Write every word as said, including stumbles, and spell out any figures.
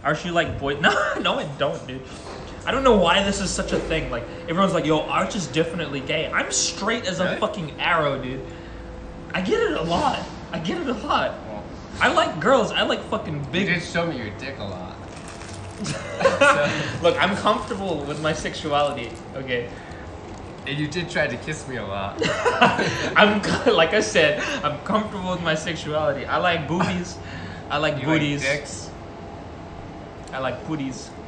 Arch, you like boy? No, no, I don't, dude. I don't know why this is such a thing. Like, everyone's like, yo, Arch is definitely gay. I'm straight as a Really? fucking arrow, dude. I get it a lot. I get it a lot. Well, I like girls. I like fucking big. You did show me your dick a lot. Look, I'm comfortable with my sexuality, okay? And you did try to kiss me a lot. I'm, like I said, I'm comfortable with my sexuality. I like boobies. I like You booties. like dicks? I like booties.